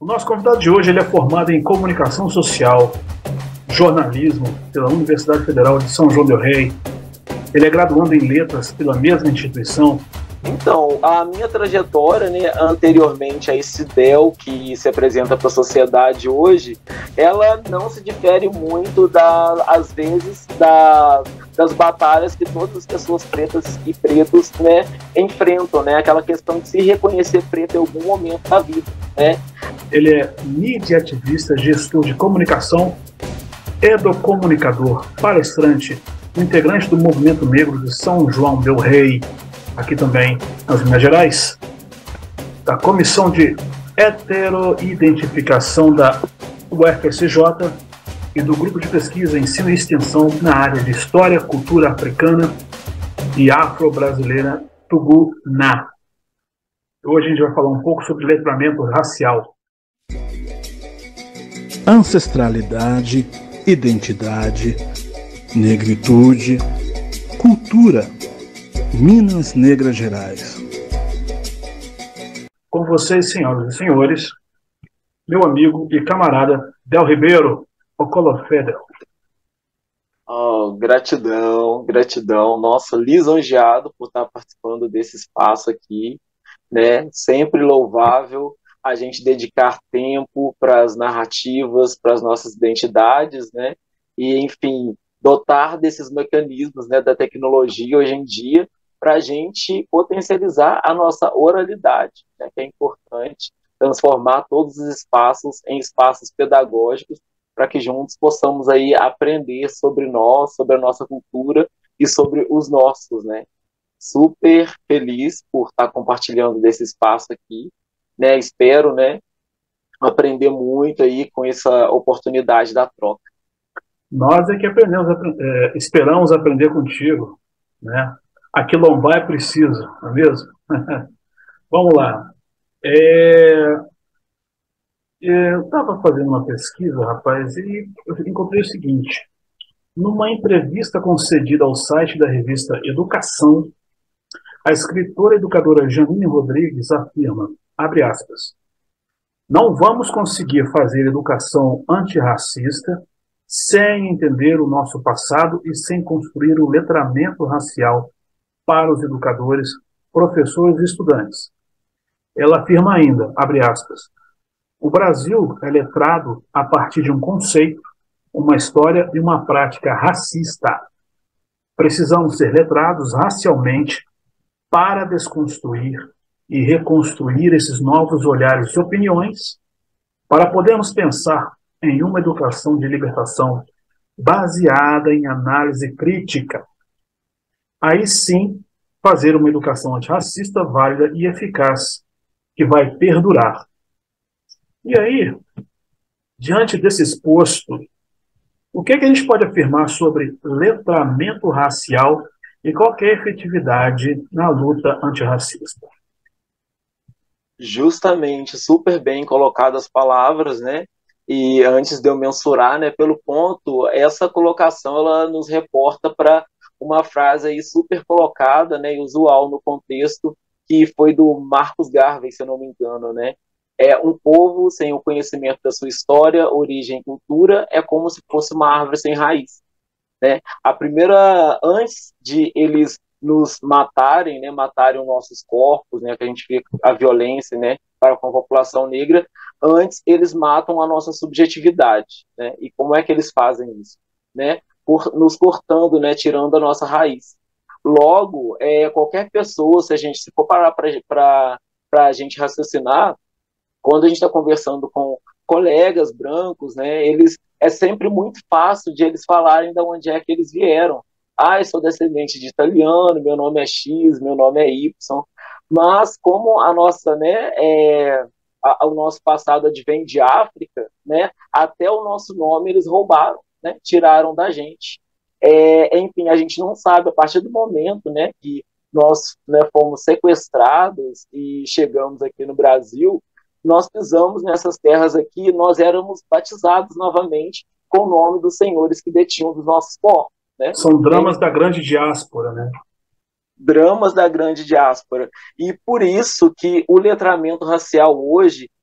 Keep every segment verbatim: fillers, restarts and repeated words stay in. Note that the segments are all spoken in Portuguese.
O nosso convidado de hoje ele é formado em Comunicação Social, Jornalismo pela Universidade Federal de São João del Rei. Ele é graduando em Letras pela mesma instituição. Então, a minha trajetória, né, anteriormente a esse D E L que se apresenta para a sociedade hoje, ela não se difere muito, da, às vezes, da, das batalhas que todas as pessoas pretas e pretos, né, enfrentam, né, aquela questão de se reconhecer preto em algum momento da vida, né. Ele é mídia ativista, gestor de comunicação, educomunicador, palestrante, integrante do Movimento Negro de São João del Rei, aqui também nas Minas Gerais, da Comissão de Heteroidentificação da U F S J e do Grupo de Pesquisa, Ensino e Extensão na área de História, Cultura Africana e Afro-Brasileira, Tugu-Na. Hoje a gente vai falar um pouco sobre letramento racial. Ancestralidade, identidade, negritude, cultura. Minas Negras Gerais. Com vocês, senhoras e senhores, meu amigo e camarada Del Ribeiro, Ocolofé. Oh, gratidão, gratidão. Nossa, lisonjeado por estar participando desse espaço aqui, né? Sempre louvável a gente dedicar tempo para as narrativas, para as nossas identidades, né? E, enfim, dotar desses mecanismos, né, da tecnologia hoje em dia, para a gente potencializar a nossa oralidade, né, que é importante transformar todos os espaços em espaços pedagógicos, para que juntos possamos aí aprender sobre nós, sobre a nossa cultura e sobre os nossos, né. Super feliz por estar compartilhando desse espaço aqui, né, espero, né, aprender muito aí com essa oportunidade da troca. Nós é que aprendemos, é, esperamos aprender contigo, né? Aquilombar é preciso, não é mesmo? Vamos lá. É... Eu estava fazendo uma pesquisa, rapaz, e eu encontrei o seguinte. Numa entrevista concedida ao site da revista Educação, a escritora e educadora Janine Rodrigues afirma, abre aspas, não vamos conseguir fazer educação antirracista sem entender o nosso passado e sem construir o letramento racial para os educadores, professores e estudantes. Ela afirma ainda, abre aspas, o Brasil é letrado a partir de um conceito, uma história e uma prática racista. Precisamos ser letrados racialmente para desconstruir e reconstruir esses novos olhares e opiniões para podermos pensar em uma educação de libertação baseada em análise crítica. Aí sim, fazer uma educação antirracista válida e eficaz, que vai perdurar. E aí, diante desse exposto, o que, é que a gente pode afirmar sobre letramento racial e qual que é a efetividade na luta antirracista? Justamente, super bem colocadas as palavras, né? E antes de eu mensurar, né, pelo ponto, essa colocação ela nos reporta para uma frase aí super colocada, né, usual no contexto, que foi do Marcus Garvey, se eu não me engano, né? É um povo sem o conhecimento da sua história, origem e cultura é como se fosse uma árvore sem raiz, né? A primeira, antes de eles nos matarem, né, matarem os nossos corpos, né, que a gente vê a violência, né, para com a população negra, antes eles matam a nossa subjetividade, né? E como é que eles fazem isso, né? Por nos cortando, né, tirando a nossa raiz. Logo, é, qualquer pessoa, se a gente se for parar para a gente raciocinar, quando a gente está conversando com colegas brancos, né, eles é sempre muito fácil de eles falarem de onde é que eles vieram. Ah, eu sou descendente de italiano, meu nome é X, meu nome é Y. Mas como a nossa, né, é, a, o nosso passado advém de África, né, até o nosso nome eles roubaram, né, tiraram da gente. É, enfim, a gente não sabe, a partir do momento, né, que nós, né, fomos sequestrados e chegamos aqui no Brasil, nós pisamos nessas terras aqui, nós éramos batizados novamente com o nome dos senhores que detinham dos nossos corpos. Né? São dramas da grande diáspora, né? Dramas da grande diáspora. E por isso que o letramento racial hoje,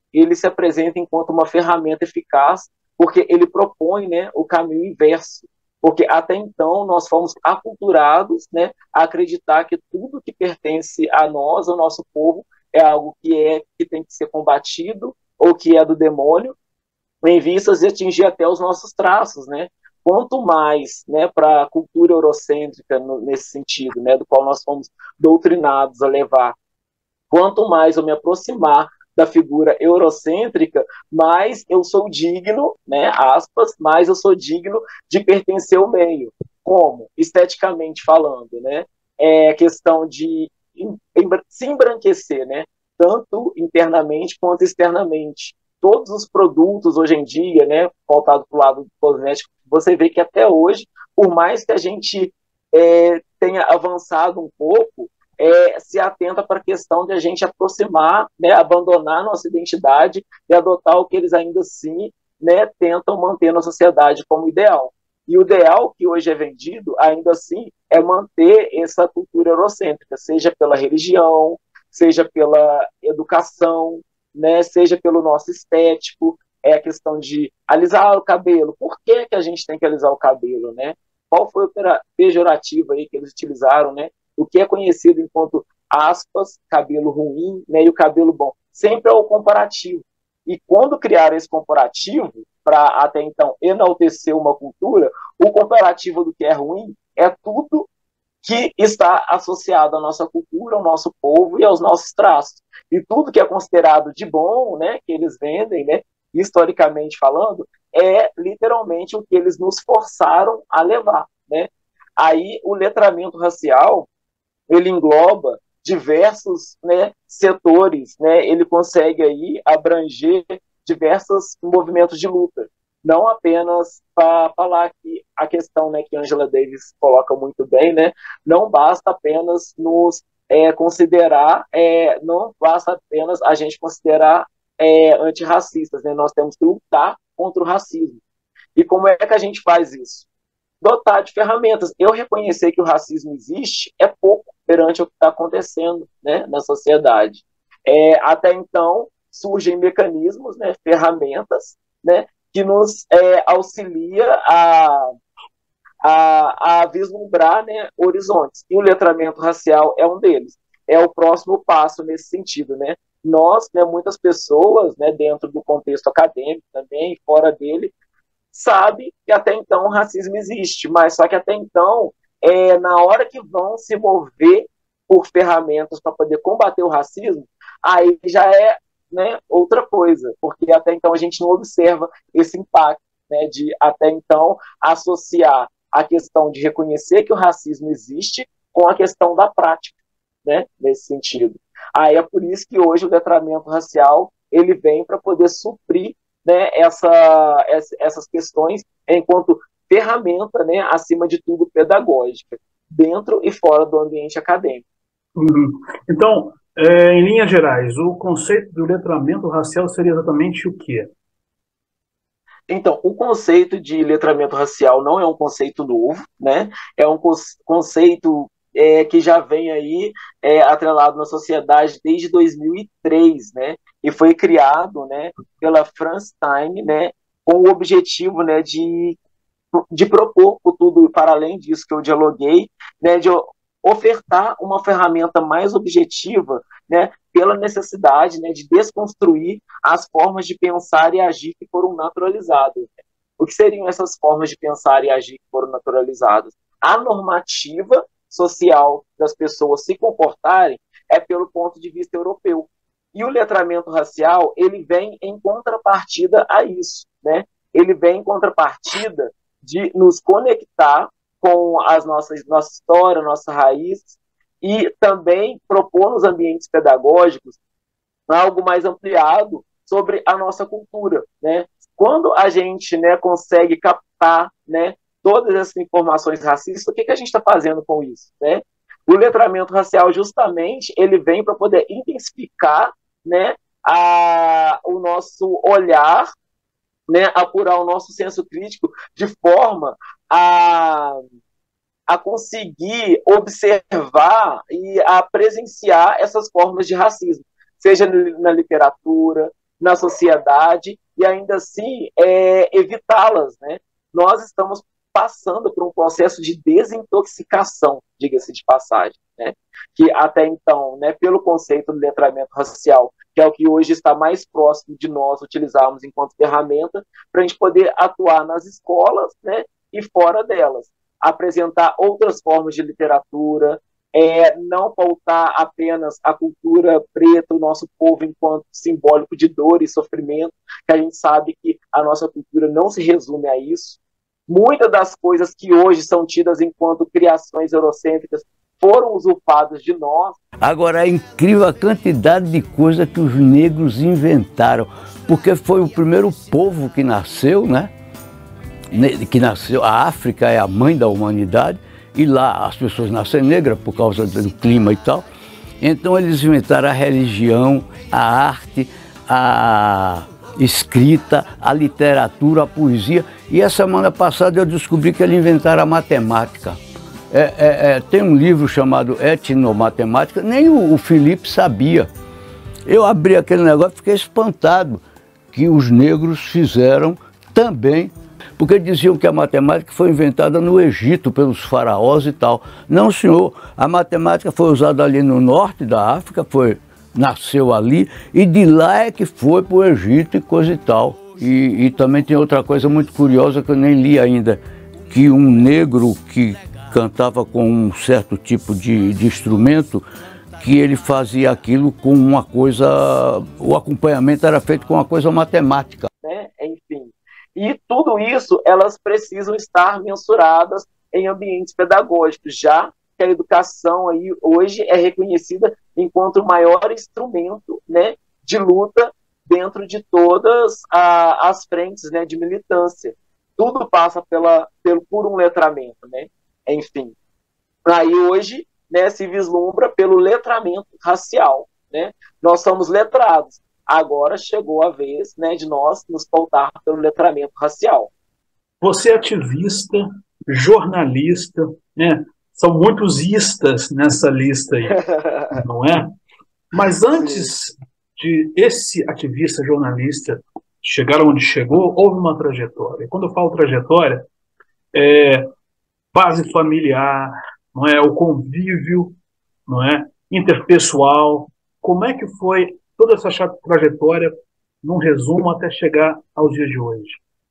ele se apresenta enquanto uma ferramenta eficaz, porque ele propõe, né, o caminho inverso. Porque até então nós fomos aculturados, né, a acreditar que tudo que pertence a nós, ao nosso povo, é algo que, é, que tem que ser combatido ou que é do demônio, em vistas de atingir até os nossos traços, né? Quanto mais, né, para a cultura eurocêntrica no, nesse sentido, né, do qual nós fomos doutrinados a levar, quanto mais eu me aproximar da figura eurocêntrica, mais eu sou digno, né, aspas, mais eu sou digno de pertencer ao meio. Como? Esteticamente falando, né? É questão de em, em, se embranquecer, né? Tanto internamente quanto externamente. Todos os produtos hoje em dia, né, voltado para o lado cosmético, você vê que até hoje, por mais que a gente é, tenha avançado um pouco, é, se atenta para a questão de a gente aproximar, né, abandonar nossa identidade e adotar o que eles ainda assim, né, tentam manter na sociedade como ideal. E o ideal que hoje é vendido, ainda assim, é manter essa cultura eurocêntrica, seja pela religião, seja pela educação, né, seja pelo nosso estético, é a questão de alisar o cabelo. Por que, que a gente tem que alisar o cabelo, né? Qual foi o pejorativo aí que eles utilizaram, né? O que é conhecido enquanto, aspas, cabelo ruim, né, e o cabelo bom. Sempre é o comparativo. E quando criaram esse comparativo, para até então enaltecer uma cultura, o comparativo do que é ruim é tudo que está associado à nossa cultura, ao nosso povo e aos nossos traços. E tudo que é considerado de bom, né, que eles vendem, né, historicamente falando, é literalmente o que eles nos forçaram a levar, né? Aí o letramento racial, ele engloba diversos, né, setores, né? Ele consegue aí abranger diversos movimentos de luta. Não apenas para falar que a questão, né, que Angela Davis coloca muito bem, né, não basta apenas nos é, considerar, é, não basta apenas a gente considerar é, antirracistas, né, nós temos que lutar contra o racismo. E como é que a gente faz isso? Dotar de ferramentas. Eu reconhecer que o racismo existe é pouco perante o que está acontecendo, né, na sociedade. É, até então, surgem mecanismos, né, ferramentas, né, que nos é, auxilia a, a, a vislumbrar, né, horizontes. E o letramento racial é um deles. É o próximo passo nesse sentido, né? Nós, né, muitas pessoas, né, dentro do contexto acadêmico também, fora dele, sabe que até então o racismo existe, mas só que até então, é, na hora que vão se mover por ferramentas para poder combater o racismo, aí já é, né, outra coisa, porque até então a gente não observa esse impacto, né, de até então associar a questão de reconhecer que o racismo existe com a questão da prática, né, nesse sentido. Aí é por isso que hoje o letramento racial ele vem para poder suprir, né, essa, essas questões enquanto ferramenta, né, acima de tudo pedagógica, dentro e fora do ambiente acadêmico. Uhum. Então, é, em linhas gerais, o conceito do letramento racial seria exatamente o quê? Então, o conceito de letramento racial não é um conceito novo, né? É um conceito é, que já vem aí é, atrelado na sociedade desde dois mil e três, né? E foi criado, né, pela Franz Time, né, com o objetivo, né, de, de propor por tudo, para além disso que eu dialoguei, né, de ofertar uma ferramenta mais objetiva, né, pela necessidade, né, de desconstruir as formas de pensar e agir que foram naturalizadas. O que seriam essas formas de pensar e agir que foram naturalizadas? A normativa social das pessoas se comportarem é pelo ponto de vista europeu. E o letramento racial, ele vem em contrapartida a isso, né? Ele vem em contrapartida de nos conectar com as nossas, nossa história, nossa raiz, e também propor nos ambientes pedagógicos algo mais ampliado sobre a nossa cultura, né? Quando a gente, né, consegue captar, né, todas essas informações racistas, o que, que a gente está fazendo com isso, né? O letramento racial, justamente, ele vem para poder intensificar, né, a, o nosso olhar, né, apurar o nosso senso crítico de forma a, a conseguir observar e a presenciar essas formas de racismo, seja na literatura, na sociedade e ainda assim é, evitá-las, né? Nós estamos passando por um processo de desintoxicação, diga-se de passagem, né? Que até então, né, pelo conceito do letramento racial, que é o que hoje está mais próximo de nós utilizarmos enquanto ferramenta, para a gente poder atuar nas escolas, né, e fora delas, apresentar outras formas de literatura, é, não pautar apenas a cultura preta, o nosso povo enquanto simbólico de dor e sofrimento, que a gente sabe que a nossa cultura não se resume a isso. Muitas das coisas que hoje são tidas enquanto criações eurocêntricas foram usurpadas de nós. Agora, é incrível a quantidade de coisa que os negros inventaram, porque foi o primeiro povo que nasceu, né? Que nasceu, a África é a mãe da humanidade, e lá as pessoas nascem negras por causa do clima e tal. Então eles inventaram a religião, a arte, a escrita, a literatura, a poesia. E a semana passada eu descobri que eles inventaram a matemática. É, é, é, tem um livro chamado Etnomatemática, nem o, o Felipe sabia. Eu abri aquele negócio e fiquei espantado que os negros fizeram também, porque diziam que a matemática foi inventada no Egito pelos faraós e tal. Não, senhor, a matemática foi usada ali no norte da África, foi, nasceu ali, e de lá é que foi para o Egito e coisa e tal. E, e também tem outra coisa muito curiosa que eu nem li ainda, que um negro que cantava com um certo tipo de, de instrumento, que ele fazia aquilo com uma coisa, o acompanhamento era feito com uma coisa matemática. Né? Enfim, e tudo isso, elas precisam estar mensuradas em ambientes pedagógicos, já que a educação aí hoje é reconhecida enquanto o maior instrumento, né, de luta dentro de todas a, as frentes, né, de militância. Tudo passa pela, pelo, por um letramento, né? Enfim. Aí hoje, né, se vislumbra pelo letramento racial, né? Nós somos letrados. Agora chegou a vez, né, de nós nos pautar pelo letramento racial. Você é ativista, jornalista, né? São muitos istas nessa lista aí, não é? Mas antes de esse ativista, jornalista chegar onde chegou, houve uma trajetória. E quando eu falo trajetória, é base familiar, não é? O convívio, não é? Interpessoal. Como é que foi toda essa trajetória, num resumo, até chegar aos dias de hoje?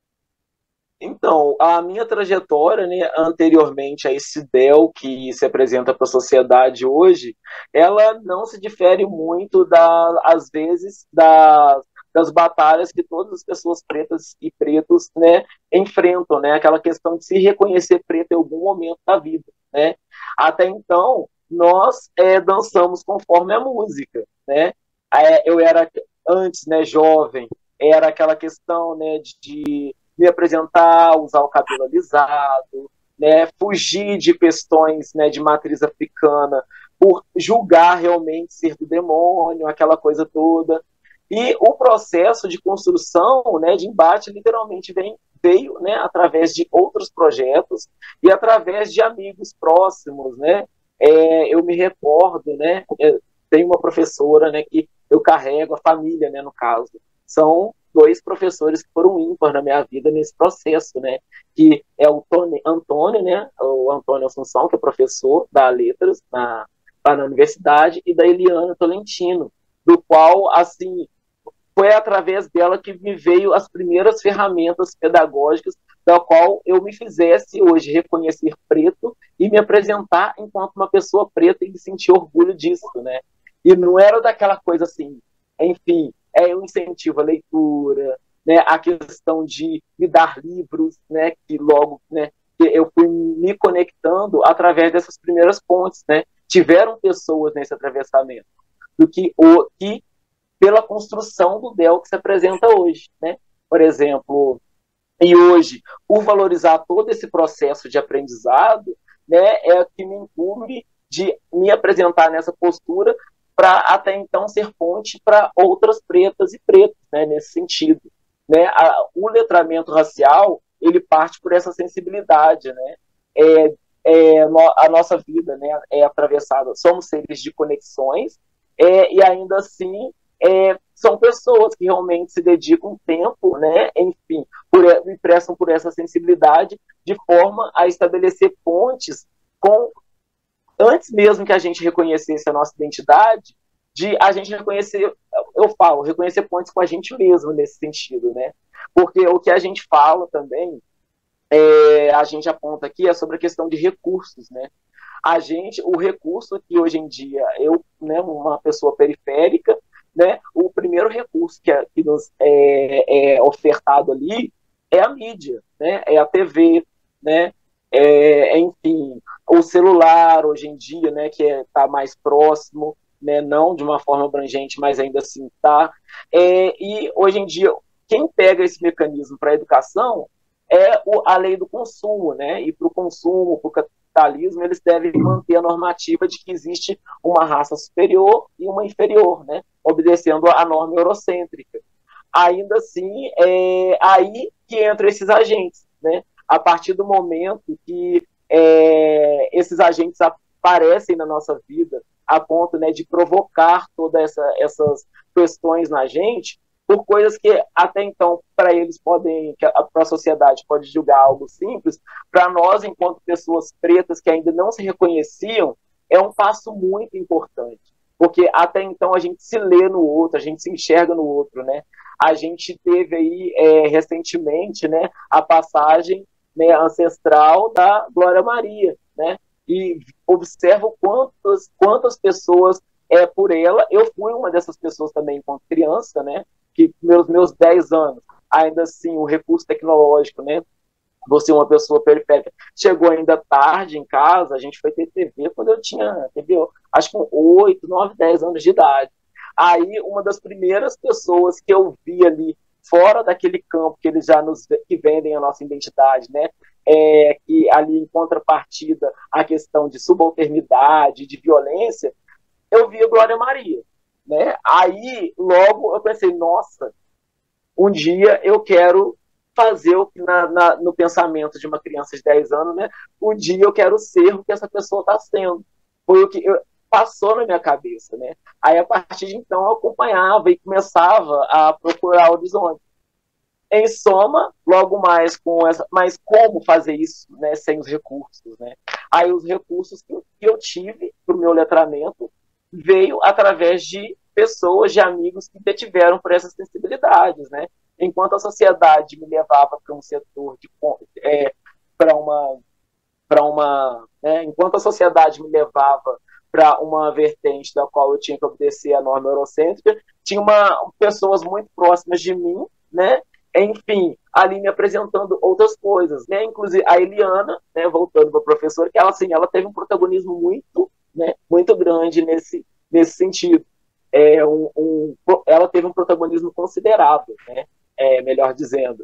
Então, a minha trajetória, né, anteriormente a esse D E L que se apresenta para a sociedade hoje, ela não se difere muito, da, às vezes, da, das batalhas que todas as pessoas pretas e pretos, né, enfrentam, né, aquela questão de se reconhecer preto em algum momento da vida, né? Até então, nós é, dançamos conforme a música, né? É, eu era, antes, né, jovem, era aquela questão, né, de me apresentar, usar o cabelo alisado, né, fugir de questões, né, de matriz africana, por julgar realmente ser do demônio, aquela coisa toda. E o processo de construção, né, de embate, literalmente vem, veio, né, através de outros projetos e através de amigos próximos, né. É, eu me recordo, né, tem uma professora, né, que eu carrego, a família, né, no caso, são dois professores que foram ímpar na minha vida nesse processo, né, que é o Tony, Antônio, né, o Antônio Assunção, que é professor da Letras na, lá na universidade, e da Eliana Tolentino, do qual, assim, foi através dela que me veio as primeiras ferramentas pedagógicas da qual eu me fizesse hoje reconhecer preto e me apresentar enquanto uma pessoa preta e me sentir orgulho disso, né, e não era daquela coisa assim, enfim, é um incentivo à leitura, né, a questão de me dar livros, né, que logo, né, eu fui me conectando através dessas primeiras pontes, né, tiveram pessoas nesse atravessamento, do que, o, que pela construção do D E L que se apresenta hoje, né, por exemplo, e hoje, por valorizar todo esse processo de aprendizado, né, é que me incumbe de me apresentar nessa postura para até então ser ponte para outras pretas e pretos, né, nesse sentido, né? A, o letramento racial, ele parte por essa sensibilidade, né? É, é, no, a nossa vida, né, é atravessada, somos seres de conexões, é, e ainda assim é, são pessoas que realmente se dedicam tempo, né, enfim, por, e prestam por essa sensibilidade de forma a estabelecer pontes com, antes mesmo que a gente reconhecesse a nossa identidade, de a gente reconhecer, eu falo, reconhecer pontes com a gente mesmo nesse sentido, né, porque o que a gente fala também, é, a gente aponta aqui é sobre a questão de recursos, né, a gente, o recurso que hoje em dia, eu, né, uma pessoa periférica, né, o primeiro recurso que, é, que nos é, é ofertado ali é a mídia, né, é a T V, né, é, enfim, o celular hoje em dia, né, que está é, tá mais próximo, né, não de uma forma abrangente, mas ainda assim está. É, e hoje em dia, quem pega esse mecanismo para a educação é o, a lei do consumo, né, e para o consumo, para o capitalismo, eles devem manter a normativa de que existe uma raça superior e uma inferior, né, obedecendo à norma eurocêntrica. Ainda assim, é aí que entram esses agentes, né, a partir do momento que é, esses agentes aparecem na nossa vida a ponto, né, de provocar todas essa, essas questões na gente, por coisas que até então, para eles podem, para a sociedade pode julgar algo simples, para nós, enquanto pessoas pretas que ainda não se reconheciam, é um passo muito importante, porque até então a gente se lê no outro, a gente se enxerga no outro, né? A gente teve aí, é, recentemente, né, a passagem, né, ancestral da Glória Maria, né? E observo quantas, quantas pessoas é por ela. Eu fui uma dessas pessoas também enquanto criança, né? Que meus meus dez anos, ainda assim, o recurso tecnológico, né? Você, uma pessoa periférica, chegou ainda tarde em casa, a gente foi ter T V quando eu tinha, T V, acho que com oito, nove, dez anos de idade. Aí, uma das primeiras pessoas que eu vi ali, fora daquele campo que eles já nos que vendem a nossa identidade, né? É, que ali em contrapartida a questão de subalternidade, de violência, eu vi a Glória Maria, né? Aí, logo, eu pensei, nossa, um dia eu quero fazer o que na, na, no pensamento de uma criança de dez anos, né? Um dia eu quero ser o que essa pessoa está sendo. Foi o que eu, passou na minha cabeça, né? Aí, a partir de então, eu acompanhava e começava a procurar horizonte. Em soma, logo mais com essa... Mas como fazer isso, né, sem os recursos, né? Aí os recursos que eu tive para o meu letramento veio através de pessoas, de amigos que detiveram por essas sensibilidades, né? Enquanto a sociedade me levava para um setor de... É, para uma... Pra uma né, enquanto a sociedade me levava para uma vertente da qual eu tinha que obedecer a norma eurocêntrica, tinha uma, pessoas muito próximas de mim, né? Enfim, ali me apresentando outras coisas, né? Inclusive a Eliana, né, voltando para a professora, que ela, assim, ela teve um protagonismo muito, né, muito grande nesse, nesse sentido. É, um, um, ela teve um protagonismo considerável, né? É, melhor dizendo.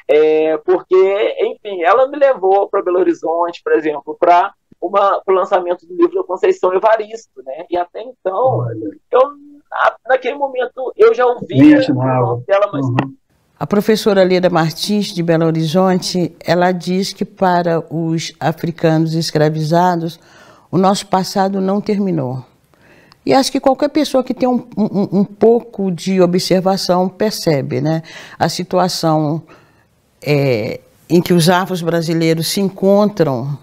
É, porque, enfim, ela me levou para Belo Horizonte, por exemplo, para o lançamento do livro da Conceição Evaristo, né? E até então, eu, naquele momento, eu já ouvia o nome dela, mas... Uhum. A professora Leda Martins, de Belo Horizonte, ela diz que para os africanos escravizados, o nosso passado não terminou. E acho que qualquer pessoa que tem um, um, um pouco de observação percebe, né? A situação é, em que os afros brasileiros se encontram,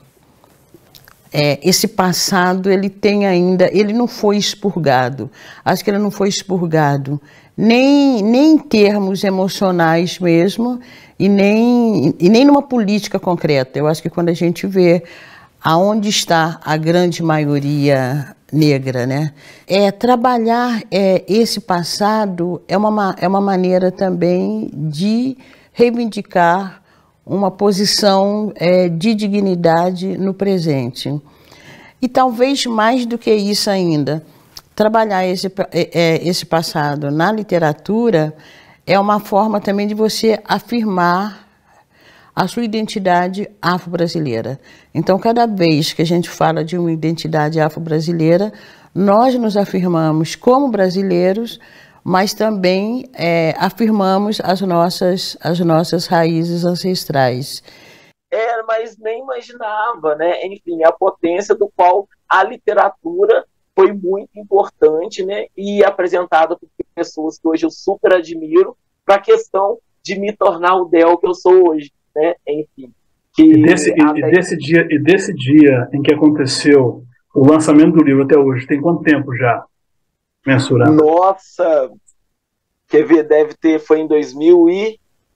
é, esse passado, ele tem ainda, ele não foi expurgado. Acho que ele não foi expurgado nem, nem em termos emocionais mesmo, e nem, e nem numa política concreta. Eu acho que quando a gente vê aonde está a grande maioria negra, né? É, trabalhar é, esse passado é uma, é uma maneira também de reivindicar uma posição é, de dignidade no presente. E talvez mais do que isso ainda, trabalhar esse, é, esse passado na literatura é uma forma também de você afirmar a sua identidade afro-brasileira. Então, cada vez que a gente fala de uma identidade afro-brasileira, nós nos afirmamos como brasileiros, mas também é, afirmamos as nossas, as nossas raízes ancestrais. É, mas nem imaginava, né? Enfim, a potência do qual a literatura foi muito importante, né, e apresentada por pessoas que hoje eu super admiro, para a questão de me tornar o Del que eu sou hoje, né, enfim. Que e, desse, até... e, desse dia, e desse dia em que aconteceu o lançamento do livro até hoje, tem quanto tempo já, mensurando? Nossa, quer ver, deve ter, foi em dois mil e...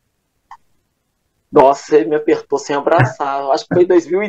Nossa, ele me apertou sem abraçar, acho que foi em dois mil e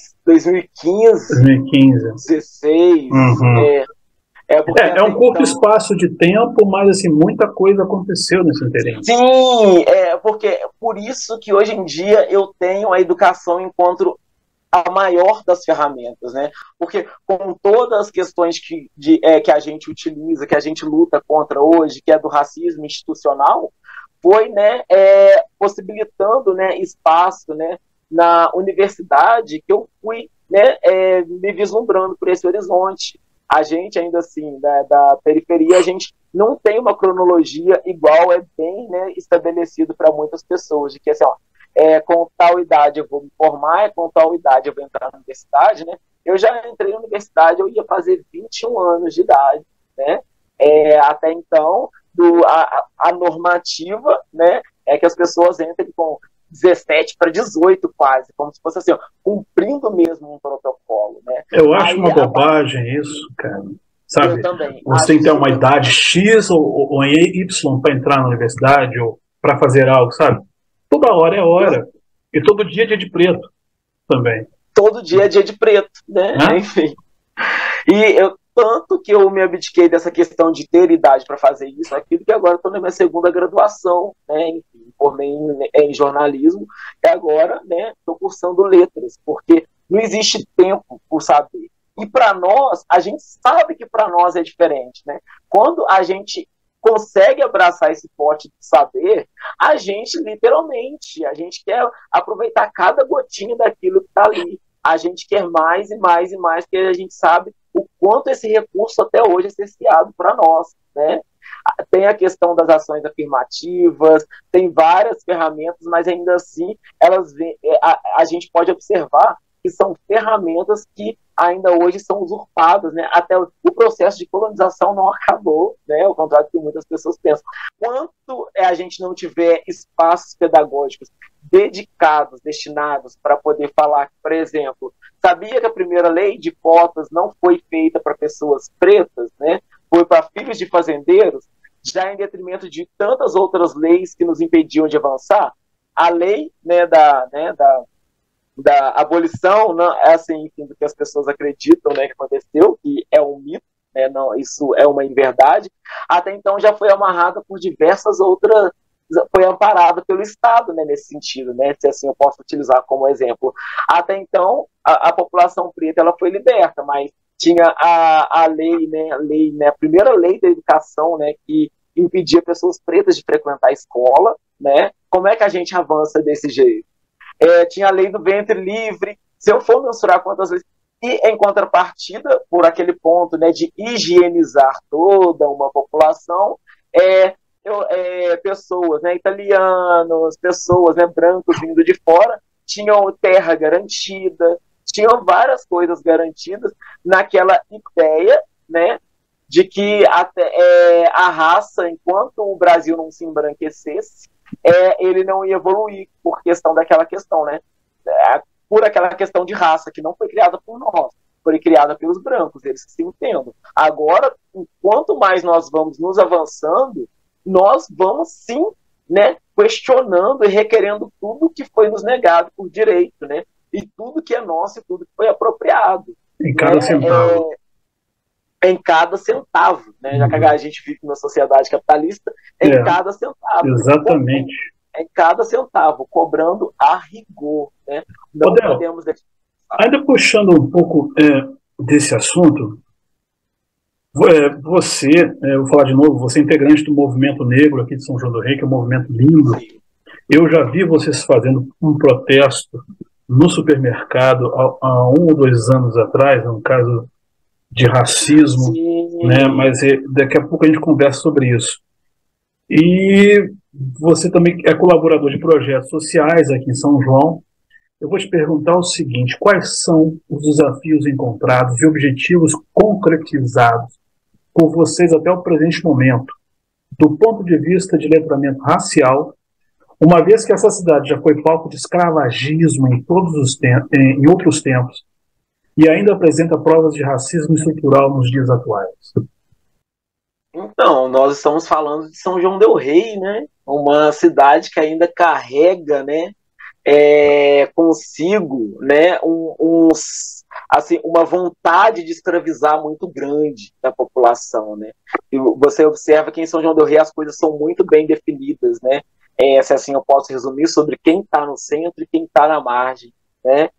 quinze, dois mil e quinze, dezesseis, uhum. é, é, porque é, é um curto então... espaço de tempo, mas assim, muita coisa aconteceu nesse interim. Sim, é, porque por isso que hoje em dia eu tenho a educação enquanto a maior das ferramentas, né? Porque com todas as questões que, de, é, que a gente utiliza, que a gente luta contra hoje, que é do racismo institucional, foi, né, é, possibilitando, né, espaço, né, na universidade que eu fui, né, é, me vislumbrando por esse horizonte. A gente, ainda assim, da, da periferia, a gente não tem uma cronologia igual, é bem, né, estabelecido para muitas pessoas, de que assim, ó, é, com tal idade eu vou me formar, com tal idade eu vou entrar na universidade, né? Eu já entrei na universidade, eu ia fazer vinte e um anos de idade, né? É, até então, do, a, a normativa, né, é que as pessoas entrem com dezessete para dezoito quase, como se fosse assim, ó, cumprindo mesmo um protocolo, né? Eu acho Aí, uma a... bobagem isso, cara. Sabe? Eu também. Você tem que ter uma idade X ou, ou Y para entrar na universidade ou para fazer algo, sabe? Toda hora é hora. E todo dia é dia de preto também. Todo dia é dia de preto, né? Hã? Enfim. E eu, tanto que eu me abdiquei dessa questão de ter idade para fazer isso, aquilo, que agora estou na minha segunda graduação, né? Enfim, formei em, em jornalismo, e agora, né, estou cursando letras, porque não existe tempo por saber. E para nós, a gente sabe que para nós é diferente, né? Quando a gente consegue abraçar esse pote de saber, a gente literalmente, a gente quer aproveitar cada gotinha daquilo que está ali. A gente quer mais e mais e mais, porque a gente sabe o quanto esse recurso até hoje é cerceado para nós, né? Tem a questão das ações afirmativas, tem várias ferramentas, mas ainda assim elas a, a gente pode observar que são ferramentas que ainda hoje são usurpadas, né? Até o, o processo de colonização não acabou, né? Ao contrário do que muitas pessoas pensam. Quanto a gente não tiver espaços pedagógicos dedicados, destinados para poder falar, por exemplo, sabia que a primeira lei de cotas não foi feita para pessoas pretas, né? Foi para filhos de fazendeiros, já em detrimento de tantas outras leis que nos impediam de avançar? A lei, né, da, né, da da abolição, não, é assim, enfim, do que as pessoas acreditam, né, que aconteceu, que é um mito, né, não, isso é uma inverdade, até então já foi amarrada por diversas outras, foi amparada pelo Estado, né, nesse sentido, né, se assim eu posso utilizar como exemplo. Até então, a, a população preta, ela foi liberta, mas tinha a, a lei, né, a lei, né, a primeira lei da educação, né, que impedia pessoas pretas de frequentar a escola, né, como é que a gente avança desse jeito? É, tinha a lei do ventre livre, se eu for mensurar quantas vezes, e em contrapartida, por aquele ponto, né, de higienizar toda uma população, é, eu, é, pessoas, né, italianos, pessoas, né, brancos vindo de fora, tinham terra garantida, tinham várias coisas garantidas naquela ideia, né, de que até, é, a raça, enquanto o Brasil não se embranquecesse, É, ele não ia evoluir por questão daquela questão, né? É, por aquela questão de raça que não foi criada por nós, foi criada pelos brancos, eles se entendam. Agora, quanto mais nós vamos nos avançando, nós vamos sim, né, questionando e requerendo tudo que foi nos negado por direito, né? E tudo que é nosso e tudo que foi apropriado. Em cada né? centavo. É, em cada centavo, né? Já que a gente vive numa sociedade capitalista, em é, cada centavo. Exatamente. Em cada centavo, cobrando a rigor, né? Não Odel, podemos deixar. Ainda puxando um pouco é, desse assunto, é, você, é, eu vou falar de novo, você é integrante do movimento negro aqui de São João do Rei, que é um movimento lindo. Sim. Eu já vi vocês fazendo um protesto no supermercado há, há um ou dois anos atrás, no caso de racismo, né? Mas é, daqui a pouco a gente conversa sobre isso. E você também é colaborador de projetos sociais aqui em São João, eu vou te perguntar o seguinte: quais são os desafios encontrados e objetivos concretizados por vocês até o presente momento, do ponto de vista de letramento racial, uma vez que essa cidade já foi palco de escravagismo em, todos os tempos, em outros tempos, e ainda apresenta provas de racismo estrutural nos dias atuais? Então, nós estamos falando de São João del Rei, né? Uma cidade que ainda carrega, né, é, consigo, né, um, um, assim, uma vontade de escravizar muito grande da população, né? E você observa que em São João del Rei as coisas são muito bem definidas, né? É, se assim eu posso resumir, sobre quem está no centro e quem está na margem, né?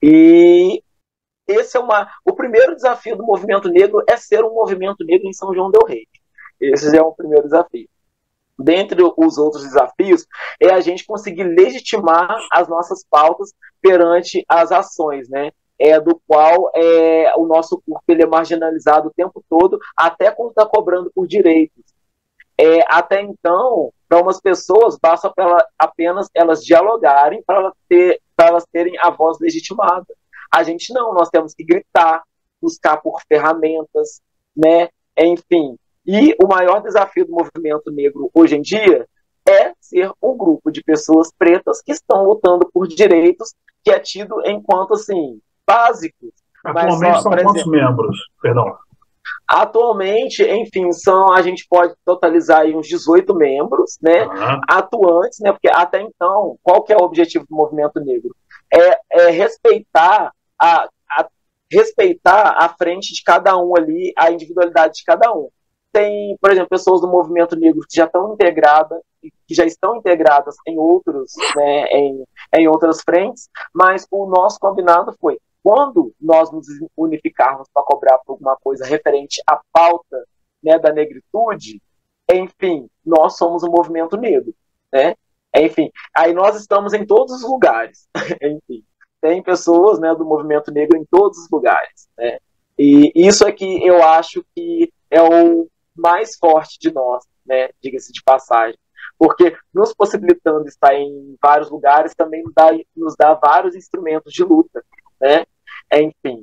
E esse é uma, o primeiro desafio do movimento negro é ser um movimento negro em São João del Rei. Esse é o primeiro desafio. Dentre os outros desafios, é a gente conseguir legitimar as nossas pautas perante as ações, né? É, do qual é, o nosso corpo ele é marginalizado o tempo todo, até quando está cobrando por direitos. É, até então, para umas pessoas, basta pra ela, apenas elas dialogarem para elas, ter, elas terem a voz legitimada. A gente não, nós temos que gritar, buscar por ferramentas, né? Enfim. E o maior desafio do movimento negro hoje em dia é ser um grupo de pessoas pretas que estão lutando por direitos que é tido enquanto, assim, básicos. Atualmente só, são quantos exemplo, membros? Perdão. Atualmente, enfim, são, a gente pode totalizar aí uns dezoito membros, né, uhum. atuantes, né, porque até então, qual que é o objetivo do movimento negro? É, é respeitar a, a, respeitar a frente de cada um ali, a individualidade de cada um. Tem, por exemplo, pessoas do movimento negro que já estão integradas, que já estão integradas em outros, né, em, em outras frentes, mas o nosso combinado foi, quando nós nos unificarmos para cobrar por alguma coisa referente à pauta, né, da negritude, enfim, nós somos um movimento negro, né? Enfim, aí nós estamos em todos os lugares, enfim, tem pessoas, né, do movimento negro em todos os lugares, né? E isso é que eu acho que é o mais forte de nós, né, diga-se de passagem, porque nos possibilitando estar em vários lugares também nos dá, nos dá vários instrumentos de luta, né? Enfim,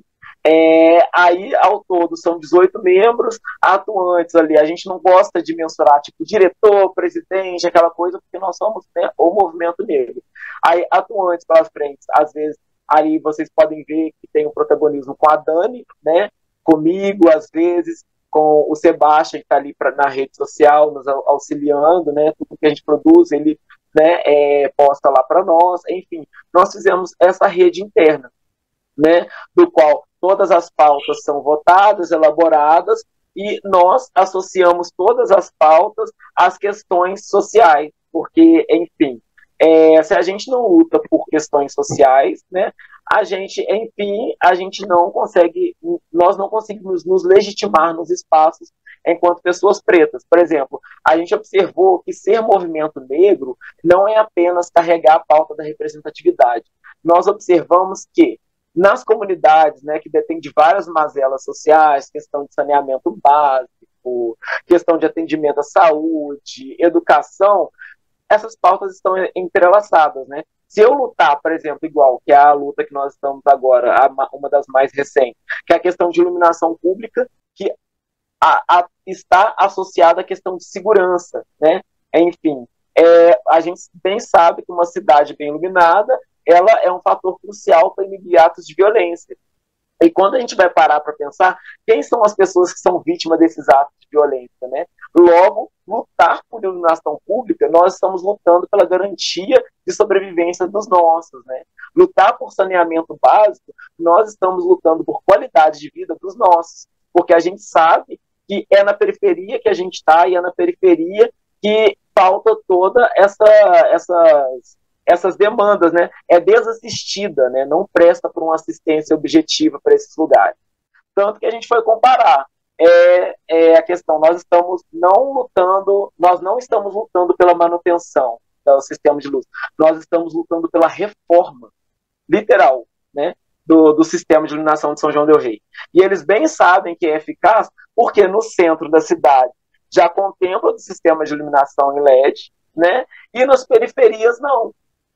é, aí ao todo são dezoito membros atuantes ali. A gente não gosta de mensurar tipo diretor, presidente, aquela coisa, porque nós somos, né, o movimento negro. Aí atuantes pelas frentes, às vezes ali vocês podem ver que tem um protagonismo com a Dani, né, comigo, às vezes com o Sebastião, que está ali pra, na rede social, nos auxiliando, né, tudo que a gente produz, ele, né, é, posta lá para nós. Enfim, nós fizemos essa rede interna, né, do qual todas as pautas são votadas, elaboradas, e nós associamos todas as pautas às questões sociais, porque, enfim, é, se a gente não luta por questões sociais, né, a gente, enfim, a gente não consegue, nós não conseguimos nos legitimar nos espaços enquanto pessoas pretas. Por exemplo, a gente observou que ser movimento negro não é apenas carregar a pauta da representatividade. Nós observamos que nas comunidades, né, que detêm de várias mazelas sociais, questão de saneamento básico, questão de atendimento à saúde, educação, essas pautas estão entrelaçadas, né? Se eu lutar, por exemplo, igual que é a luta que nós estamos agora, a, uma das mais recentes, que é a questão de iluminação pública, que a, a, está associada à questão de segurança, né? Enfim, é, a gente bem sabe que uma cidade bem iluminada, ela é um fator crucial para inibir atos de violência. E quando a gente vai parar para pensar, quem são as pessoas que são vítimas desses atos de violência, né? Logo, lutar por iluminação pública, nós estamos lutando pela garantia de sobrevivência dos nossos, né? Lutar por saneamento básico, nós estamos lutando por qualidade de vida dos nossos, porque a gente sabe que é na periferia que a gente está, e é na periferia que falta toda essa, essas... essas demandas, né, é desassistida, né, não presta por uma assistência objetiva para esses lugares. Tanto que a gente foi comparar, é, é a questão, nós estamos não lutando, nós não estamos lutando pela manutenção do sistema de luz, nós estamos lutando pela reforma, literal, né, do, do sistema de iluminação de São João del Rei. E eles bem sabem que é eficaz, porque no centro da cidade já contempla o sistema de iluminação em L E D, né, e nas periferias não.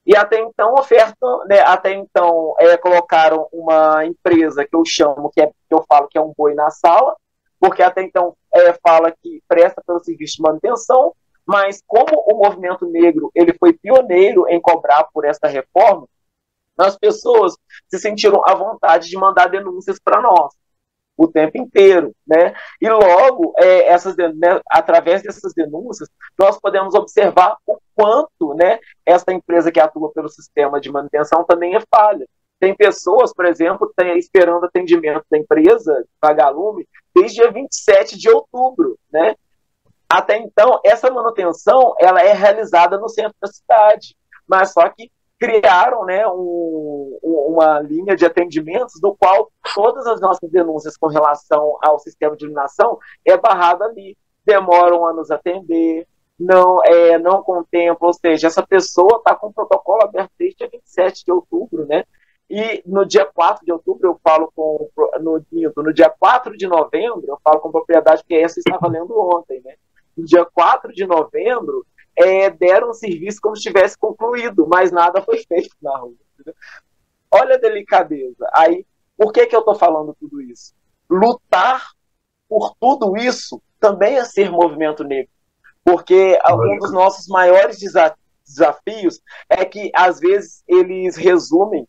E até então ofertam, né, até então é, colocaram uma empresa que eu chamo, que, é, que eu falo que é um boi na sala, porque até então é, fala que presta pelo serviço de manutenção, mas como o movimento negro ele foi pioneiro em cobrar por essa reforma, as pessoas se sentiram à vontade de mandar denúncias para nós o tempo inteiro, né? E logo, é, essas, né, através dessas denúncias, nós podemos observar o quanto, né, essa empresa que atua pelo sistema de manutenção também é falha. Tem pessoas, por exemplo, tem, esperando atendimento da empresa, Vagalume, desde dia vinte e sete de outubro, né? Até então, essa manutenção ela é realizada no centro da cidade, mas só que criaram, né, um, uma linha de atendimentos do qual todas as nossas denúncias com relação ao sistema de iluminação é barrado ali. Demoram a nos atender, não, é, não contemplam, ou seja, essa pessoa está com o protocolo aberto desde dia vinte e sete de outubro, né? E no dia quatro de outubro eu falo com, no, no dia quatro de novembro, eu falo com propriedade, porque essa estava lendo ontem, né? No dia quatro de novembro, É, deram um serviço como se tivesse concluído, mas nada foi feito na rua. Entendeu? Olha a delicadeza. Aí, por que, que eu estou falando tudo isso? Lutar por tudo isso também é ser movimento negro. Porque um dos nossos maiores desa desafios é que, às vezes, eles resumem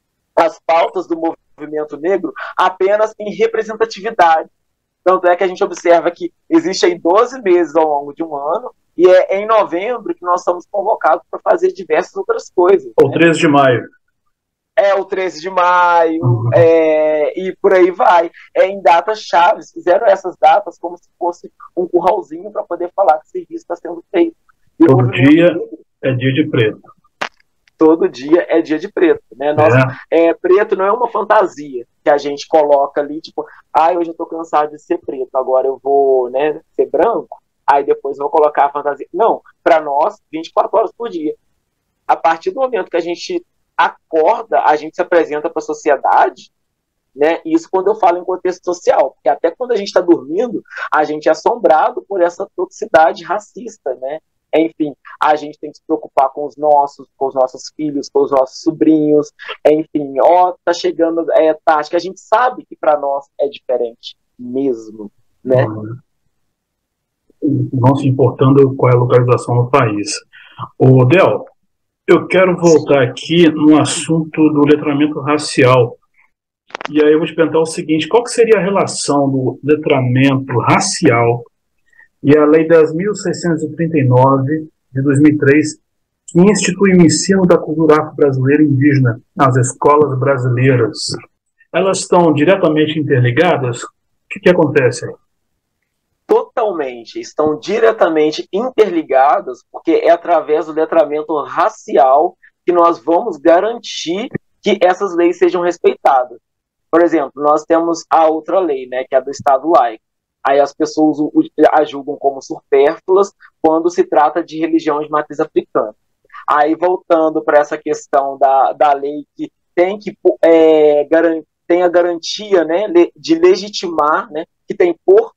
as pautas do movimento negro apenas em representatividade. Tanto é que a gente observa que existe aí doze meses ao longo de um ano, e é em novembro que nós somos convocados para fazer diversas outras coisas. O né? treze de maio. É, o treze de maio, uhum. é, e por aí vai. É em datas chaves, fizeram essas datas como se fosse um curralzinho para poder falar que o serviço está sendo feito. E todo dia negro, é dia de preto. Todo dia é dia de preto. Né? Nós, é. É, preto não é uma fantasia que a gente coloca ali, tipo, ah, hoje eu estou cansado de ser preto, agora eu vou, né, ser branco. Aí depois vou colocar a fantasia. Não, para nós, vinte e quatro horas por dia. A partir do momento que a gente acorda, a gente se apresenta para a sociedade, né? Isso quando eu falo em contexto social, porque até quando a gente está dormindo, a gente é assombrado por essa toxicidade racista, né? Enfim, a gente tem que se preocupar com os nossos, com os nossos filhos, com os nossos sobrinhos, enfim, ó, tá chegando, é, tá, acho que a gente sabe que para nós é diferente mesmo, né? Uhum. Não se importando qual é a localização no país. Ô, Del, eu quero voltar aqui no assunto do letramento racial. E aí eu vou te perguntar o seguinte, qual que seria a relação do letramento racial e a Lei dez mil seiscentos e trinta e nove, de dois mil e três, que institui o ensino da cultura afro-brasileira e indígena nas escolas brasileiras? Elas estão diretamente interligadas? O que, que acontece aí? Totalmente, estão diretamente interligadas, porque é através do letramento racial que nós vamos garantir que essas leis sejam respeitadas. Por exemplo, nós temos a outra lei, né, que é a do Estado laico. Aí as pessoas a julgam como supérfluas quando se trata de religião de matriz africana. Aí voltando para essa questão da, da lei que tem, que, é, garan tem a garantia, né, de legitimar, né, que tem por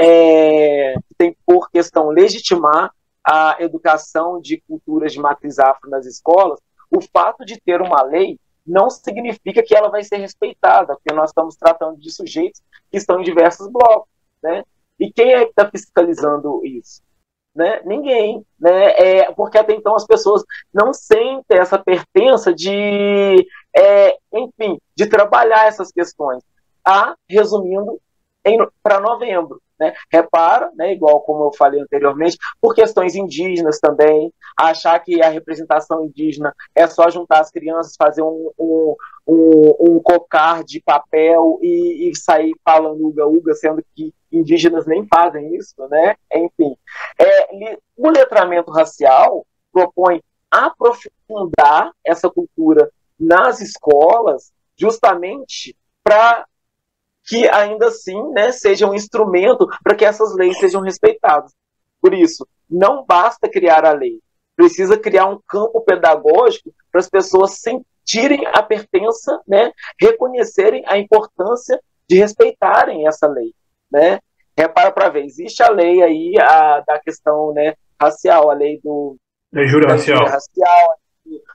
É, tem por questão legitimar a educação de culturas de matriz afro nas escolas, o fato de ter uma lei não significa que ela vai ser respeitada, porque nós estamos tratando de sujeitos que estão em diversos blocos, né? E quem é que está fiscalizando isso? Né? Ninguém, né? É, porque até então as pessoas não sentem essa pertença de, é, enfim, de trabalhar essas questões. Ah, resumindo, para novembro. Né? Repara, né, igual como eu falei anteriormente, por questões indígenas também, achar que a representação indígena é só juntar as crianças, fazer um, um, um, um cocar de papel e, e sair falando uga-uga, sendo que indígenas nem fazem isso, né? Enfim, é, o letramento racial propõe aprofundar essa cultura nas escolas justamente para que ainda assim, né, seja um instrumento para que essas leis sejam respeitadas. Por isso, não basta criar a lei, precisa criar um campo pedagógico para as pessoas sentirem a pertença, né, reconhecerem a importância de respeitarem essa lei. Né? Repara para ver, existe a lei aí a, da questão, né, racial, a lei do... Lei júri racial. racial.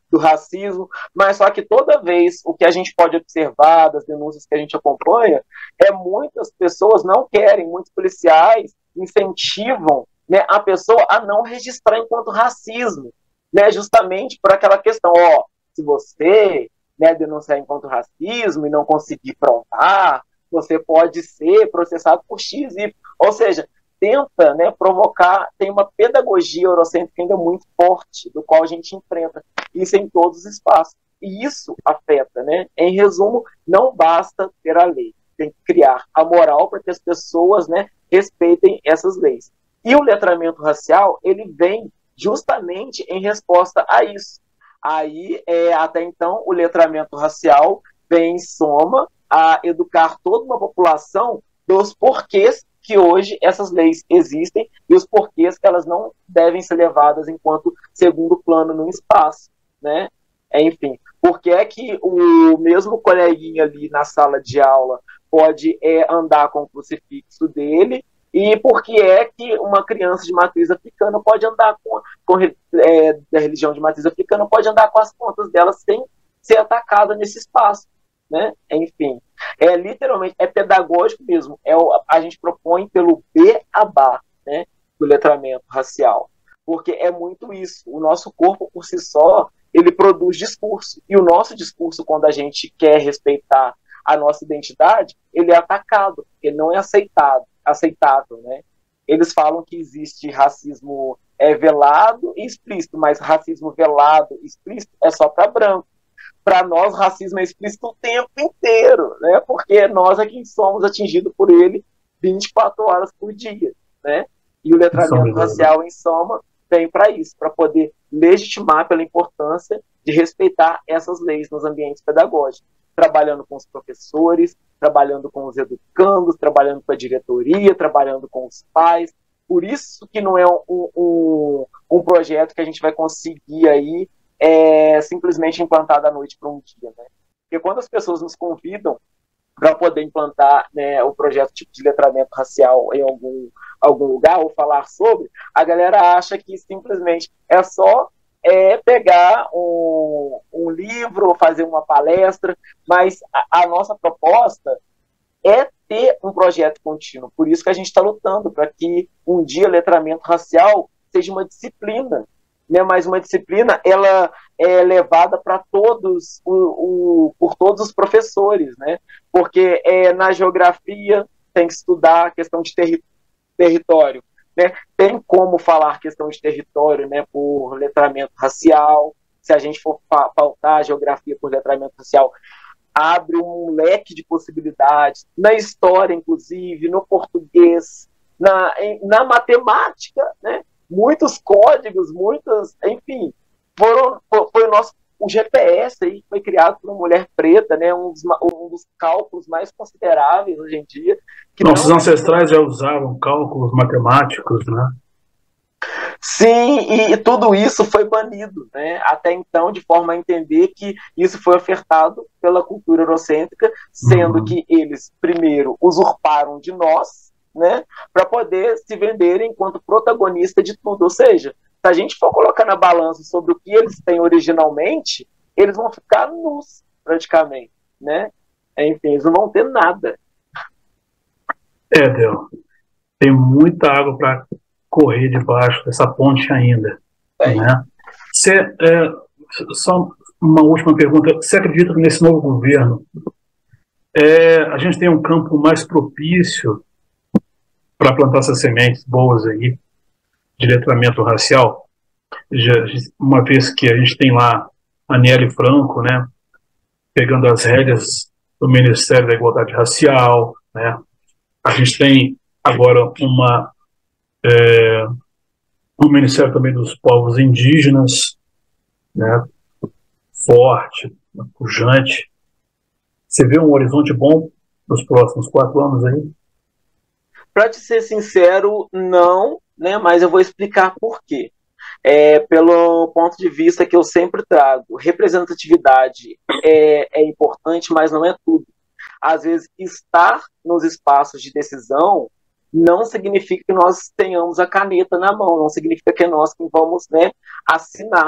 do racismo, mas só que toda vez o que a gente pode observar das denúncias que a gente acompanha é muitas pessoas não querem, muitos policiais incentivam, né, a pessoa a não registrar enquanto racismo, né, justamente por aquela questão, ó, se você, né, denunciar enquanto racismo e não conseguir provar, você pode ser processado por X, Y, ou seja, tenta, né, provocar, tem uma pedagogia eurocêntrica ainda muito forte, do qual a gente enfrenta isso em todos os espaços. E isso afeta, né? Em resumo, não basta ter a lei, tem que criar a moral para que as pessoas, né, respeitem essas leis. E o letramento racial, ele vem justamente em resposta a isso. Aí, é, até então, o letramento racial vem em soma a educar toda uma população dos porquês que hoje essas leis existem e os porquês que elas não devem ser levadas enquanto segundo plano no espaço, né? Enfim, por que é que o mesmo coleguinha ali na sala de aula pode é, andar com o crucifixo dele e por que é que uma criança de matriz africana pode andar com, com é, da religião de matriz africana pode andar com as pontas dela sem ser atacada nesse espaço, né? Enfim, é literalmente, é pedagógico mesmo, é o, a gente propõe pelo beabá, né, do letramento racial, porque é muito isso, o nosso corpo por si só, ele produz discurso, e o nosso discurso, quando a gente quer respeitar a nossa identidade, ele é atacado, ele não é aceitado, aceitável, né? Eles falam que existe racismo é, velado e explícito, mas racismo velado e explícito é só para branco. Para nós, racismo é explícito o tempo inteiro, né? Porque nós é quem somos atingidos por ele vinte e quatro horas por dia, né? E o letramento racial, em soma, vem para isso, para poder legitimar pela importância de respeitar essas leis nos ambientes pedagógicos, trabalhando com os professores, trabalhando com os educandos, trabalhando com a diretoria, trabalhando com os pais. Por isso que não é um, um, um projeto que a gente vai conseguir aí é simplesmente implantar da noite para um dia, né? Porque quando as pessoas nos convidam para poder implantar, né, o projeto tipo de letramento racial em algum, algum lugar ou falar sobre, a galera acha que simplesmente é só é, pegar um, um livro ou fazer uma palestra, mas a, a nossa proposta é ter um projeto contínuo. Por isso que a gente está lutando para que um dia letramento racial seja uma disciplina, né, mas uma disciplina ela é levada para todos o, o, por todos os professores, né, porque é, na geografia tem que estudar a questão de terri território, né, tem como falar questão de território, né, por letramento racial. Se a gente for pautar a geografia por letramento racial, abre um leque de possibilidades, na história inclusive, no português, na, na matemática, né, muitos códigos, muitas, enfim, foram, foi o nosso, o G P S aí, foi criado por uma mulher preta, né, um dos, um dos cálculos mais consideráveis hoje em dia. Que Nossos não... ancestrais já usavam cálculos matemáticos, né? Sim, e, e tudo isso foi banido, né, até então, de forma a entender que isso foi ofertado pela cultura eurocêntrica, sendo uhum. que eles, primeiro, usurparam de nós, né, para poder se vender enquanto protagonista de tudo. Ou seja, se a gente for colocar na balança sobre o que eles têm originalmente, eles vão ficar nus, praticamente, né? Enfim, eles não vão ter nada. É, Del, tem muita água para correr debaixo dessa ponte ainda, é. né? Cê, é, só uma última pergunta. Você acredita que nesse novo governo é, a gente tem um campo mais propício para plantar essas sementes boas aí de letramento racial, já, uma vez que a gente tem lá a Aniele Franco, né, pegando as rédeas do Ministério da Igualdade Racial, né, a gente tem agora uma, é, um Ministério também dos Povos Indígenas, né, forte, pujante. Você vê um horizonte bom nos próximos quatro anos aí? Para te ser sincero, não, né? Mas eu vou explicar por quê. É, pelo ponto de vista que eu sempre trago, representatividade é, é importante, mas não é tudo. Às vezes, estar nos espaços de decisão não significa que nós tenhamos a caneta na mão, não significa que é nós que vamos, né, assinar.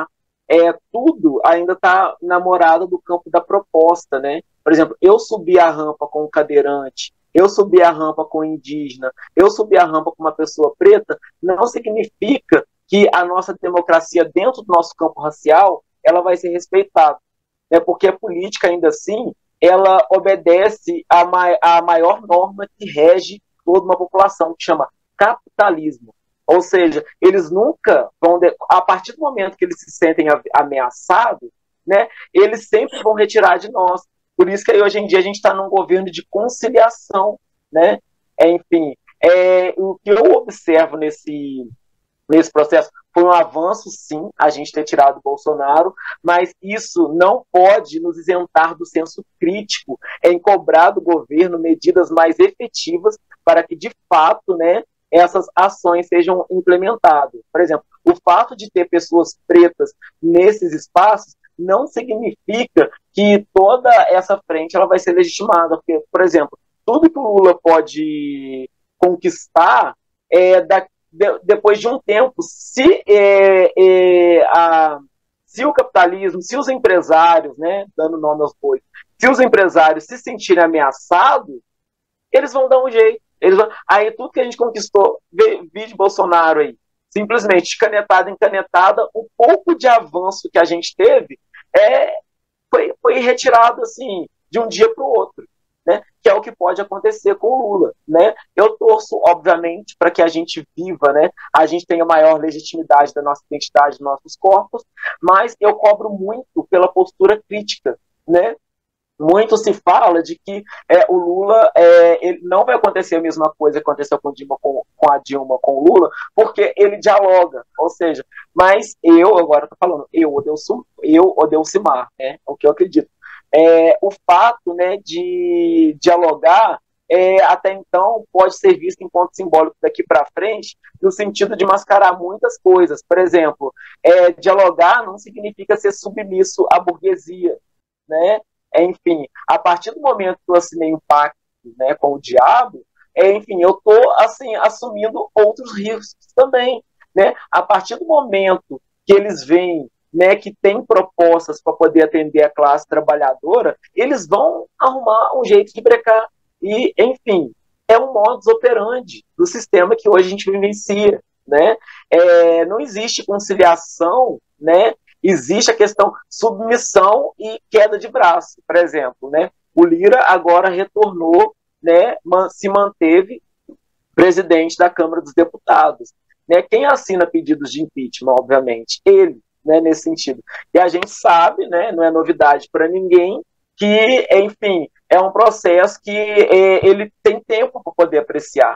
é, tudo ainda está namorado do campo da proposta, né? Por exemplo, eu subi a rampa com um cadeirante, eu subi a rampa com um indígena, eu subi a rampa com uma pessoa preta, não significa que a nossa democracia dentro do nosso campo racial ela vai ser respeitada, né? Porque a política, ainda assim, ela obedece à ma a maior norma que rege toda uma população, que chama capitalismo. Ou seja, eles nunca vão, de... a partir do momento que eles se sentem ameaçados, né, eles sempre vão retirar de nós. Por isso que hoje em dia a gente está num governo de conciliação, né? É, enfim, é, o que eu observo nesse, nesse processo foi um avanço, sim, a gente ter tirado o Bolsonaro, mas isso não pode nos isentar do senso crítico em cobrar do governo medidas mais efetivas para que, de fato, né, essas ações sejam implementadas. Por exemplo, o fato de ter pessoas pretas nesses espaços não significa que toda essa frente ela vai ser legitimada, porque, por exemplo, tudo que o Lula pode conquistar é, da, de, depois de um tempo, se, é, é, a, se o capitalismo, se os empresários, né, dando nome aos bois, se os empresários se sentirem ameaçados, eles vão dar um jeito. Eles vão, aí tudo que a gente conquistou, vi de Bolsonaro aí, simplesmente de canetada em canetada, o pouco de avanço que a gente teve é, foi, foi retirado assim, de um dia para o outro, né? Que é o que pode acontecer com o Lula, né? Eu torço, obviamente, para que a gente viva, né? A gente tenha maior legitimidade da nossa identidade, dos nossos corpos, mas eu cobro muito pela postura crítica, né? Muito se fala de que é, o Lula é, ele não vai acontecer a mesma coisa que aconteceu com, Dilma, com, com a Dilma, com o Lula, porque ele dialoga, ou seja, mas eu, agora estou falando, eu, Odelcimar, eu, Odelcimar, né, o que eu acredito, é, o fato, né, de dialogar é, até então pode ser visto enquanto simbólico daqui para frente, no sentido de mascarar muitas coisas. Por exemplo, é, dialogar não significa ser submisso à burguesia, né? Enfim, a partir do momento que eu assinei um pacto, né, com o diabo, é, enfim, eu estou assim, assumindo outros riscos também, né? A partir do momento que eles veem, né, que tem propostas para poder atender a classe trabalhadora, eles vão arrumar um jeito de brecar. E, enfim, é um modus operandi do sistema que hoje a gente vivencia, né? É, não existe conciliação, né? Existe a questão submissão e queda de braço, por exemplo, né? O Lira agora retornou, né, se manteve presidente da Câmara dos Deputados, né? Quem assina pedidos de impeachment, obviamente, ele, né, nesse sentido. E a gente sabe, né, não é novidade para ninguém, que, enfim, é um processo que é, ele tem tempo para poder apreciar.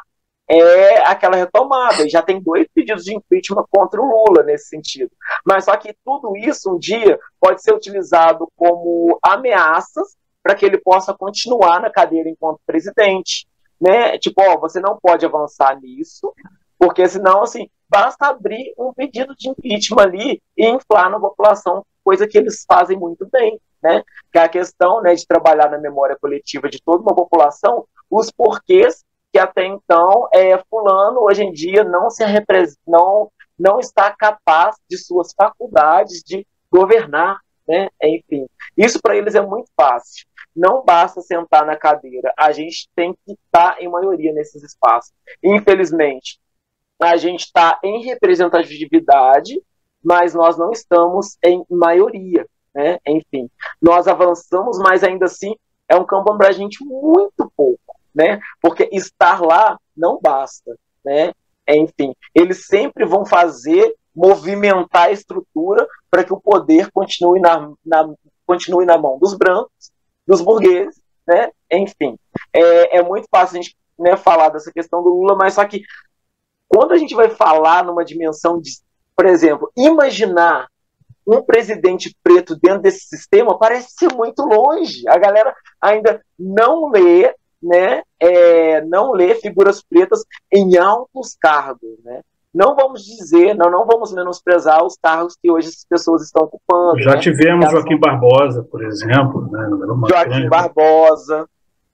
É aquela retomada, e já tem dois pedidos de impeachment contra o Lula nesse sentido. Mas só que tudo isso um dia pode ser utilizado como ameaças para que ele possa continuar na cadeira enquanto presidente, né? Tipo, ó, você não pode avançar nisso, porque senão, assim, basta abrir um pedido de impeachment ali e inflar na população, coisa que eles fazem muito bem, né? Que é a questão, né, de trabalhar na memória coletiva de toda uma população, os porquês que até então é, fulano hoje em dia não se repres... não, não está capaz de suas faculdades de governar, né? Enfim, isso para eles é muito fácil. Não basta sentar na cadeira, a gente tem que estar em maioria nesses espaços. Infelizmente, a gente está em representatividade, mas nós não estamos em maioria, né? Enfim, nós avançamos, mas ainda assim é um campo para a gente muito pouco, né? Porque estar lá não basta, né? Enfim, eles sempre vão fazer movimentar a estrutura para que o poder continue na, na, continue na mão dos brancos, dos burgueses, né? Enfim, é, é muito fácil a gente, né, falar dessa questão do Lula, mas só que quando a gente vai falar numa dimensão de, por exemplo, imaginar um presidente preto dentro desse sistema, parece ser muito longe. A galera ainda não lê, né, é, não lê figuras pretas em altos cargos, né? Não vamos dizer, não, não vamos menosprezar os cargos que hoje as pessoas estão ocupando. Já né? tivemos Joaquim Barbosa, por exemplo. Né? Joaquim Barbosa,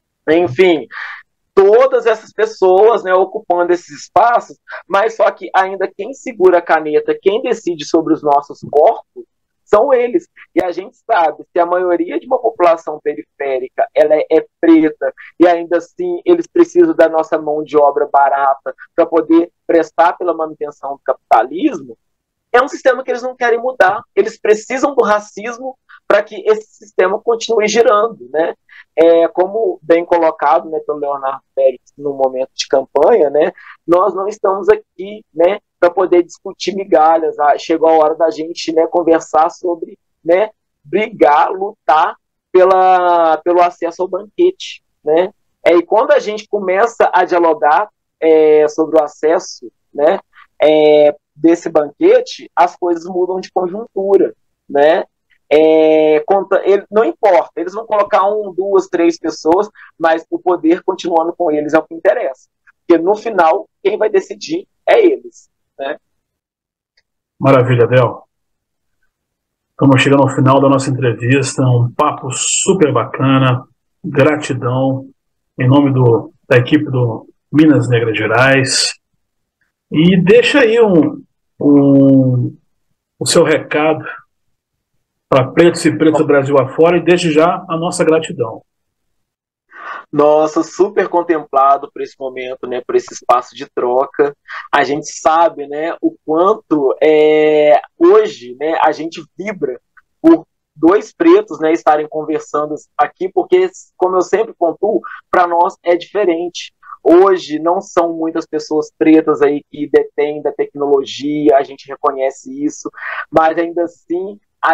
enfim, todas essas pessoas, né, ocupando esses espaços, mas só que ainda quem segura a caneta, quem decide sobre os nossos corpos, são eles. E a gente sabe, se a maioria de uma população periférica ela é, é preta, e ainda assim eles precisam da nossa mão de obra barata para poder prestar pela manutenção do capitalismo, é um sistema que eles não querem mudar. Eles precisam do racismo para que esse sistema continue girando, né? É, como bem colocado, né, pelo Leonardo Félix no momento de campanha, né, nós não estamos aqui, né, para poder discutir migalhas. Ah, chegou a hora da gente, né, conversar sobre, né, brigar, lutar pela, pelo acesso ao banquete, né? É, e quando a gente começa a dialogar é, sobre o acesso, né, é, desse banquete, as coisas mudam de conjuntura, né? É, conta, ele, não importa, eles vão colocar um, duas, três pessoas, mas o poder continuando com eles é o que interessa. Porque no final, quem vai decidir é eles, né? Maravilha, Del. Estamos chegando ao final da nossa entrevista, um papo super bacana, gratidão, em nome do, da equipe do Minas Negras Gerais. E deixa aí um, um, o seu recado para pretos e pretas do Brasil afora, e desde já a nossa gratidão. Nossa, super contemplado por esse momento, né, por esse espaço de troca. A gente sabe, né, o quanto é, hoje, né, a gente vibra por dois pretos, né, estarem conversando aqui, porque, como eu sempre pontuo, para nós é diferente. Hoje não são muitas pessoas pretas aí que detêm da tecnologia, a gente reconhece isso, mas ainda assim a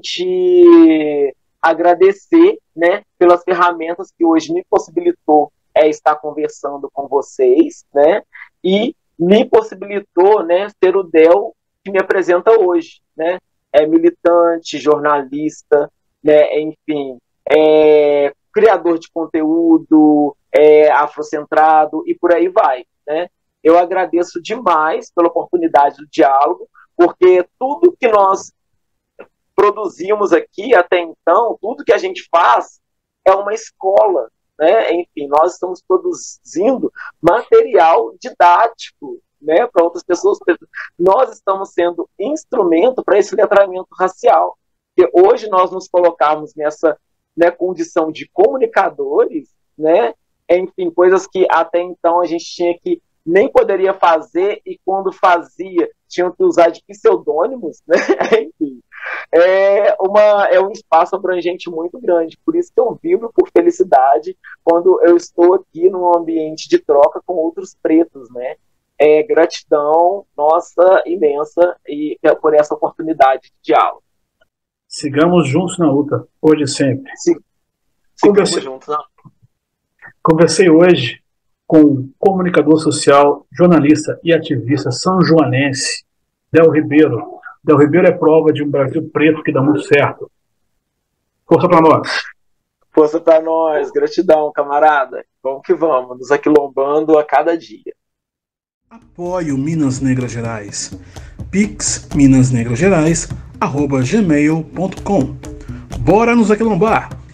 gente agradecer, né, pelas ferramentas que hoje me possibilitou é, estar conversando com vocês, né, e me possibilitou, né, ser o Del que me apresenta hoje, né, é militante, jornalista, né, enfim, é criador de conteúdo, é afrocentrado e por aí vai, né. Eu agradeço demais pela oportunidade do diálogo, porque tudo que nós produzimos aqui até então, tudo que a gente faz é uma escola, né? Enfim, nós estamos produzindo material didático, né, para outras pessoas. Nós estamos sendo instrumento para esse letramento racial. Porque hoje nós nos colocarmos nessa, né, condição de comunicadores, né, enfim, coisas que até então a gente tinha que nem poderia fazer, e quando fazia tinham que usar de pseudônimos, né? Enfim, é, uma, é um espaço abrangente muito grande, por isso que eu vibro por felicidade quando eu estou aqui num ambiente de troca com outros pretos, né? É, gratidão nossa imensa e por essa oportunidade de diálogo. Sigamos juntos na luta, hoje e sempre. Se, sigamos Conversei, juntos na luta. Conversei hoje com o comunicador social, jornalista e ativista são-joanense, Del Ribeiro. Del Ribeiro é prova de um Brasil preto que dá muito certo. Força para nós. Força para nós. Gratidão, camarada. Vamos que vamos, nos aquilombando a cada dia. Apoie o Minas Negras Gerais. pix minasnegrasgerais arroba gmail ponto com. Bora nos aquilombar!